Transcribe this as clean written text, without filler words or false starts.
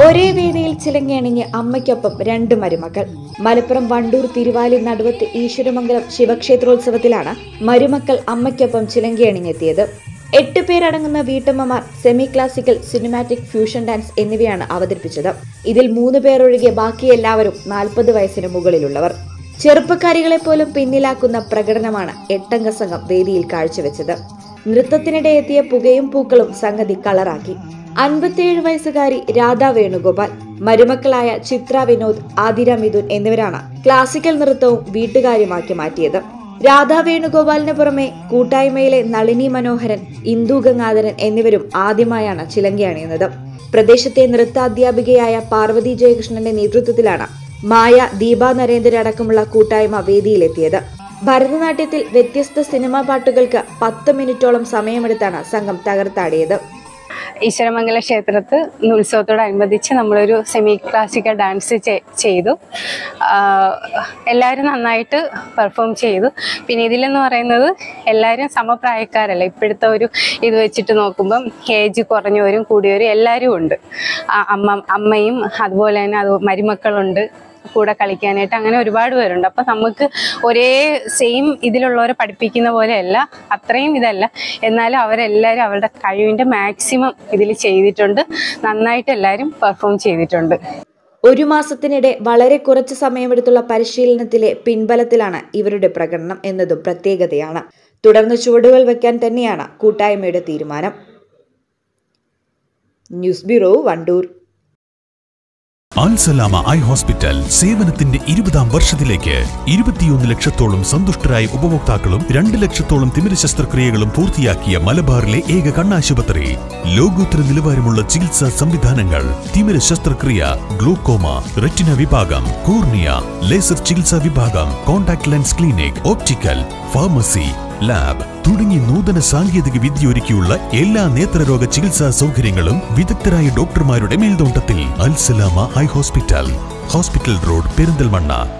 ഒരേ വേദിയിൽ ചിലങ്കയണിഞ്ഞ് അമ്മയ്ക്കൊപ്പം രണ്ട് മരുമക്കൾ. മലപ്പുറം വണ്ടൂർ തിരുവാലി നടുവത്ത് ഈശ്വരമംഗലം ശിവക്ഷേത്രോത്സവത്തിലാണ് മരുമക്കൾ അമ്മയ്ക്കൊപ്പം ചിലങ്കയണിഞ്ഞെത്തിയത്. 8 പേരടങ്ങുന്ന വീട്ടമ്മമാർ semi classical, cinematic, fusion dance എന്നിവയാണ് അവതരിപ്പിച്ചത്. ഇതിൽ 3 പേർ ഒഴികെ ബാക്കി എല്ലാവരും 40 വയസ്സിന് മുകളിലുള്ളവർ. ചെറുപ്പക്കാരികളെ പോലും പിന്നിലാക്കുന്ന പ്രകടനമാണ് 8 സംഘം വേദിയിൽ കാഴ്ചവെച്ചത്. നൃത്തത്തിനിടെ എത്തിയ പുകയും പൂക്കളും സംഗതി കളറാക്കി. 57 വയസ്സുകാരി രാധാ വേണുഗോപാൽ, മരുമക്കളായ ചിത്ര വിനോദ്, ആതിര മിഥുൻ എന്നിവരാണ് ക്ലാസിക്കൽ നൃത്തവും വീട്ടുകാര്യമാക്കി മാറ്റിയത്. രാധാ വേണുഗോപാലിന് പുറമെ കൂട്ടായ്മയിലെ നളിനി മനോഹരൻ, ഇന്ദു ഗംഗാധരൻ എന്നിവരും ആദ്യമായാണ് ചിലങ്കയണിയുന്നത്. പ്രദേശത്തെ നൃത്താധ്യാപികയായ പാർവതി ജയകൃഷ്ണന്റെ നേതൃത്വത്തിലാണ് മായ, ദീപ നരേന്ദ്രൻ അടക്കമുള്ള കൂട്ടായ്മ വേദിയിലെത്തിയത്. ഭരതനാട്യത്തിൽ വ്യത്യസ്ത സിനിമാ പാട്ടുകൾക്ക് 10 മിനിറ്റോളം സമയമെടുത്താണ് സംഘം തകർത്താടിയത്. ഈശ്വരമംഗല ക്ഷേത്രത്ത് ഉത്സവത്തോടനുബന്ധിച്ച് നമ്മളൊരു സെമി ക്ലാസിക്കൽ ഡാൻസ് ചെയ്തു. എല്ലാവരും നന്നായിട്ട് പെർഫോം ചെയ്തു. പിന്നെ ഇതിലെന്ന് പറയുന്നത് എല്ലാവരും സമപ്രായക്കാരല്ല. ഇപ്പോഴത്തെ ഒരു ഇത് വെച്ചിട്ട് നോക്കുമ്പം ഏജ് കുറഞ്ഞവരും കൂടിയവരും എല്ലാവരും ഉണ്ട്. അമ്മയും അതുപോലെ തന്നെ മരുമക്കളുണ്ട് കൂടെ കളിക്കാനായിട്ട്. അങ്ങനെ ഒരുപാട് പേരുണ്ട്. അപ്പം നമുക്ക് ഒരേ സെയിം ഇതിലുള്ളവരെ പഠിപ്പിക്കുന്ന പോലെയല്ല, അത്രയും ഇതല്ല. എന്നാലും അവരെല്ലാവരും അവരുടെ കഴിവിൻ്റെ മാക്സിമം ഇതിൽ ചെയ്തിട്ടുണ്ട്. നന്നായിട്ട് എല്ലാവരും പെർഫോം ചെയ്തിട്ടുണ്ട്. 1 മാസത്തിനിടെ വളരെ കുറച്ച് സമയമെടുത്തുള്ള പരിശീലനത്തിലെ പിൻബലത്തിലാണ് ഇവരുടെ പ്രകടനം എന്നതും പ്രത്യേകതയാണ്. തുടർന്ന് ചുവടുകൾ വയ്ക്കാൻ തന്നെയാണ് കൂട്ടായ്മയുടെ തീരുമാനം. News bureau, Wandoor. Alsalama eye hospital സേവനത്തിന്റെ 20ാം വർഷത്തിലേക്ക് 21 ലക്ഷത്തോളം സന്തുഷ്ടരായ ഉപഭോക്താക്കളും 2 ലക്ഷത്തോളം തിമിര ശസ്ത്രക്രിയകളും പൂർത്തിയാക്കിയ മലബാറിലെ ഏക കണ്ണാശുപത്രി. ലോകോത്തര നിലവാരമുള്ള ചികിത്സാ സംവിധാനങ്ങൾ, തിമിര ശസ്ത്രക്രിയ, ഗ്ലൂക്കോമ, റെറ്റിന വിഭാഗം, കോർണിയ, ലേസർ ചികിത്സാ വിഭാഗം, contact lens clinic, optical, pharmacy, lab തുടങ്ങി നൂതന സാങ്കേതിക വിദ്യ ഒരുക്കിയുള്ള എല്ലാ നേത്രരോഗ ചികിത്സാ സൗകര്യങ്ങളും വിദഗ്ധരായ ഡോക്ടർമാരുടെ മേൽനോട്ടത്തിൽ. Alsalama eye hospital, hospital road, Perinthalmanna.